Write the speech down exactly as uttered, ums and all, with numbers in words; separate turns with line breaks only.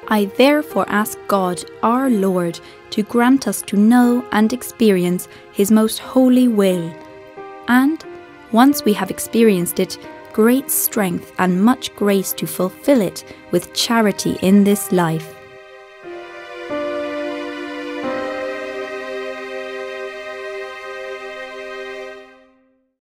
I therefore ask God, our Lord, to grant us to know and experience His most holy will, and, once we have experienced it, great strength and much grace to fulfill it with charity in this life.